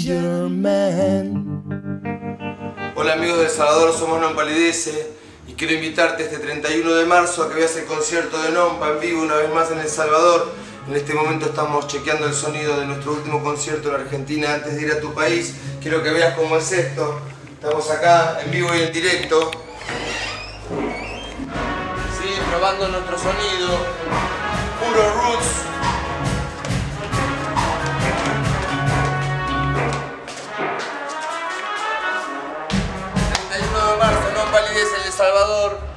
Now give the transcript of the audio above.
your man. Hola amigos de El Salvador, somos No Empalidece y quiero invitarte este 31 de marzo a que veas el concierto de Nompa en vivo una vez más en El Salvador. En este momento estamos chequeando el sonido de nuestro último concierto en Argentina antes de ir a tu país. Quiero que veas cómo es esto. Estamos acá en vivo y en directo. Sí, probando nuestro sonido. Puro roots. El 31 de marzo, No Empalidece en El Salvador.